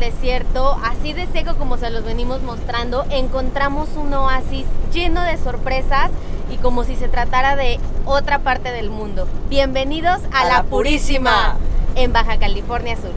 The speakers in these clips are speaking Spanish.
desierto, así de seco como se los venimos mostrando, encontramos un oasis lleno de sorpresas y como si se tratara de otra parte del mundo. Bienvenidos a La Purísima, en Baja California Sur.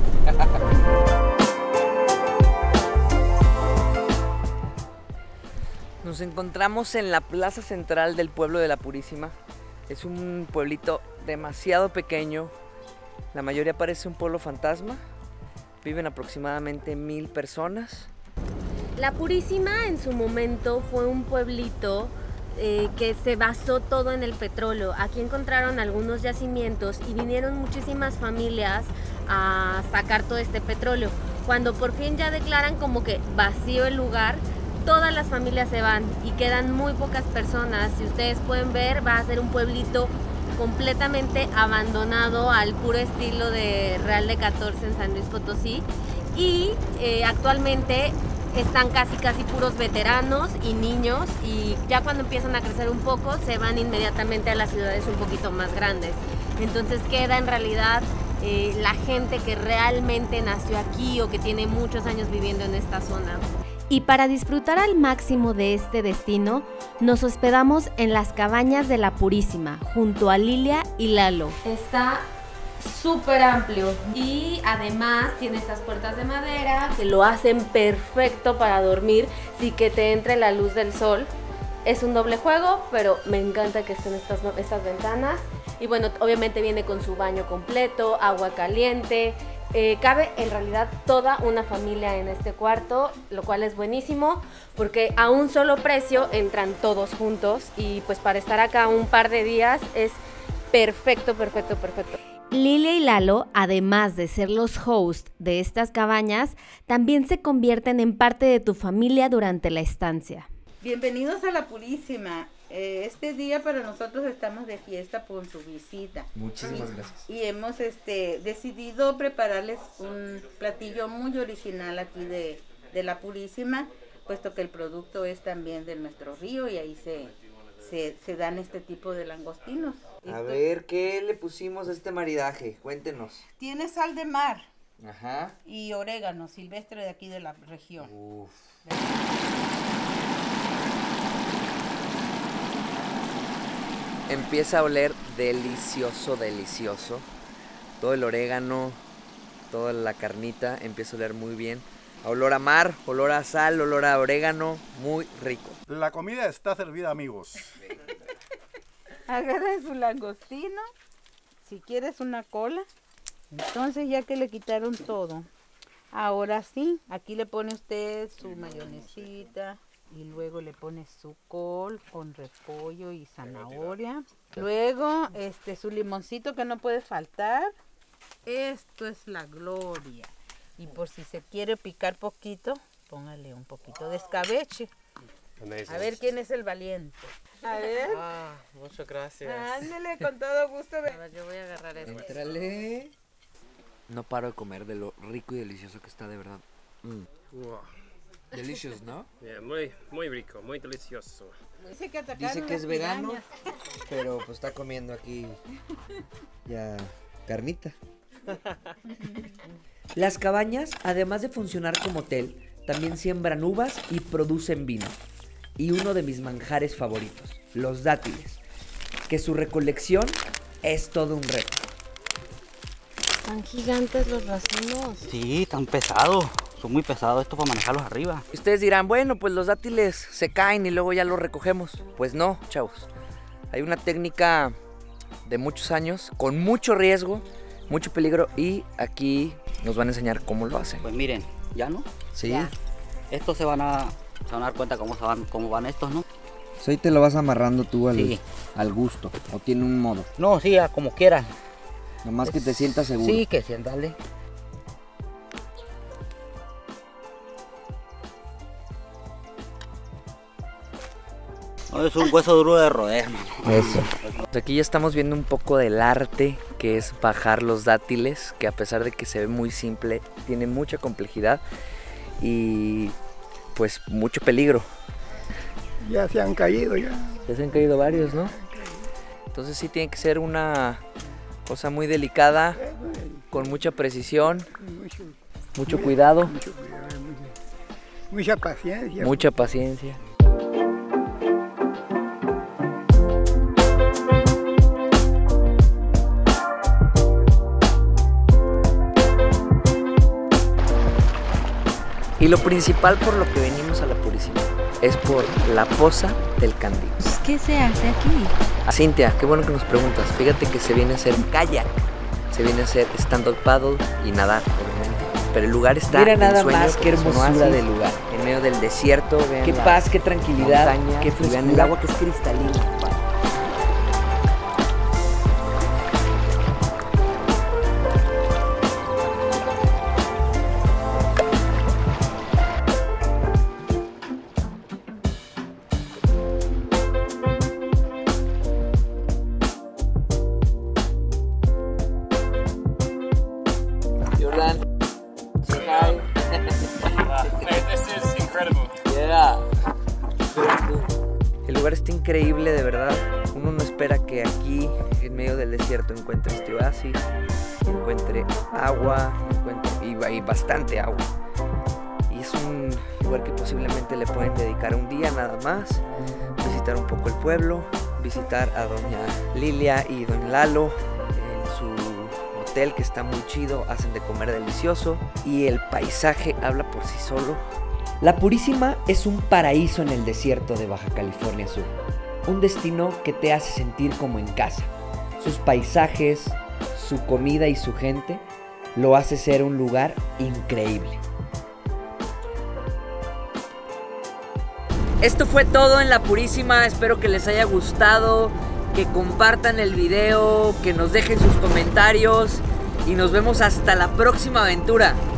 Nos encontramos en la plaza central del pueblo de La Purísima. Es un pueblito demasiado pequeño. La mayoría parece un pueblo fantasma. Viven aproximadamente 1000 personas. La Purísima en su momento fue un pueblito que se basó todo en el petróleo. Aquí encontraron algunos yacimientos y vinieron muchísimas familias a sacar todo este petróleo. Cuando por fin ya declaran como que vacío el lugar, todas las familias se van y quedan muy pocas personas. Si ustedes pueden ver, va a ser un pueblito completamente abandonado al puro estilo de Real de 14 en San Luis Potosí. Y actualmente están casi puros veteranos y niños, y ya cuando empiezan a crecer un poco se van inmediatamente a las ciudades un poquito más grandes. Entonces queda en realidad la gente que realmente nació aquí o que tiene muchos años viviendo en esta zona. Y para disfrutar al máximo de este destino, nos hospedamos en las cabañas de La Purísima, junto a Lilia y Lalo. Está súper amplio y además tiene estas puertas de madera que lo hacen perfecto para dormir sin que te entre la luz del sol. Es un doble juego, pero me encanta que estén estas ventanas. Y bueno, obviamente viene con su baño completo, agua caliente. Cabe en realidad toda una familia en este cuarto, lo cual es buenísimo porque a un solo precio entran todos juntos y pues para estar acá un par de días es perfecto. Lilia y Lalo, además de ser los hosts de estas cabañas, también se convierten en parte de tu familia durante la estancia. Bienvenidos a La Purísima. Este día para nosotros estamos de fiesta por su visita. Muchísimas gracias. Y hemos decidido prepararles un platillo muy original aquí de La Purísima, puesto que el producto es también de nuestro río y ahí se dan este tipo de langostinos. A ver, ¿qué le pusimos a este maridaje? Cuéntenos. Tiene sal de mar. Ajá. Y orégano silvestre de aquí de la región. Uf. Empieza a oler delicioso. Todo el orégano, toda la carnita empieza a oler muy bien. Olor a mar, olor a sal, olor a orégano, muy rico. La comida está servida, amigos. Agarren su langostino, si quieres una cola. Entonces ya que le quitaron todo, ahora sí, aquí le pone usted su mayonesita. Y luego le pone su col con repollo y zanahoria. Luego su limoncito que no puede faltar. Esto es la gloria. Y por si se quiere picar poquito, póngale un poquito de escabeche. A ver quién es el valiente. A ver. Muchas gracias. Ándale, con todo gusto. A ver, yo voy a agarrar esto. Entrale. No paro de comer de lo rico y delicioso que está, de verdad. Wow. Delicious, ¿no? Yeah, muy rico, muy delicioso. Dice que es vegano, pero pues está comiendo aquí ya carnita. Las cabañas, además de funcionar como hotel, también siembran uvas y producen vino. Y uno de mis manjares favoritos, los dátiles, que su recolección es todo un reto. Tan gigantes los racimos. Sí, tan pesados. Son muy pesados estos para manejarlos arriba. Ustedes dirán, bueno, pues los dátiles se caen y luego ya los recogemos. Pues no, chavos. Hay una técnica de muchos años, con mucho riesgo, mucho peligro, y aquí nos van a enseñar cómo lo hacen. Pues miren, ¿ya no? Sí. Ya. Estos se van a dar cuenta cómo van estos, ¿no? So, ahí te lo vas amarrando tú Sí. al gusto, o tiene un modo. No, sí, como quieran. Nomás que te sientas seguro. Sí, que siéntale. No, es un hueso duro de roer, hermano. Eso. Aquí ya estamos viendo un poco del arte que es bajar los dátiles, que a pesar de que se ve muy simple, tiene mucha complejidad y pues mucho peligro. Ya se han caído ya. Ya se han caído varios, ¿no? Entonces sí tiene que ser una cosa muy delicada, con mucha precisión. Mucho cuidado. Mucho cuidado, mucha paciencia. Mucha paciencia. Y lo principal por lo que venimos a la Purísima es por la poza del Candil. ¿Qué se hace aquí? Cintia, qué bueno que nos preguntas. Fíjate que se viene a hacer kayak, se viene a hacer stand-up paddle y nadar, obviamente. Pero el lugar está Mira en nada sueño, más, qué porque es un hermosura oasis del lugar. en medio del desierto. Vean Qué la paz, qué tranquilidad, montaña, qué y vean frescura. el agua que es cristalina. Jordan, say hi. This is incredible. Yeah. El lugar está increíble, de verdad. Uno no espera que aquí, en medio del desierto, encuentre este oasis, encuentre agua, y bastante agua. Y es un lugar que posiblemente le pueden dedicar un día nada más, visitar un poco el pueblo, visitar a doña Lilia y don Lalo en su hotel que está muy chido, hacen de comer delicioso y el paisaje habla por sí solo. La Purísima es un paraíso en el desierto de Baja California Sur, un destino que te hace sentir como en casa. Sus paisajes, su comida y su gente lo hace ser un lugar increíble. Esto fue todo en La Purísima, espero que les haya gustado, que compartan el video, que nos dejen sus comentarios y nos vemos hasta la próxima aventura.